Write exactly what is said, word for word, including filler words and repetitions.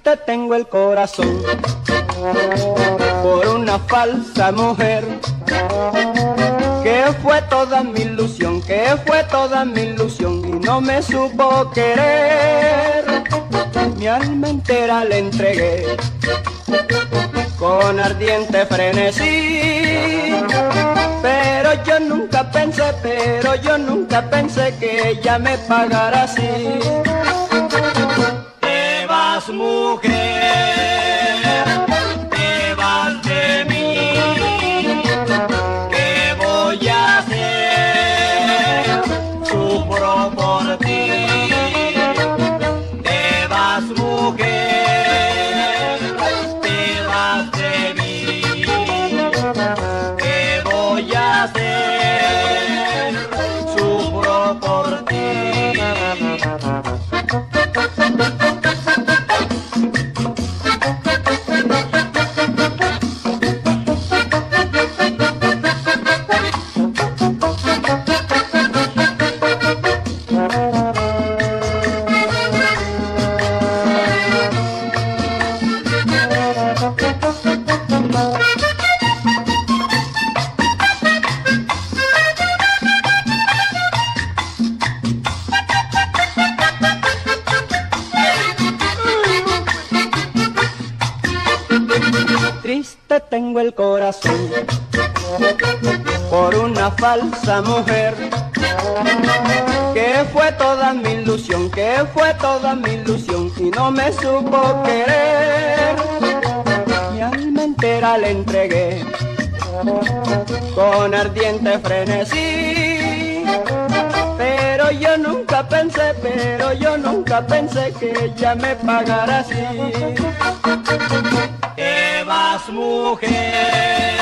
Triste tengo el corazón por una falsa mujer que fue toda mi ilusión, que fue toda mi ilusión y no me supo querer. Mi alma entera le entregué con ardiente frenesí, pero yo nunca pensé, pero yo nunca pensé que ella me pagara así. Te vas, mujer, te vas de mí. ¿Qué voy a hacer? Sufro por ti. Te vas, mujer, te vas de mí. ¿Qué voy a hacer? Sufro por ti. Triste tengo el corazón por una falsa mujer que fue toda mi ilusión, que fue toda mi ilusión y no me supo querer. Mi alma entera le entregué con ardiente frenesí, pero yo nunca pensé, pero yo nunca pensé que ella me pagara así. Te vas, mujer.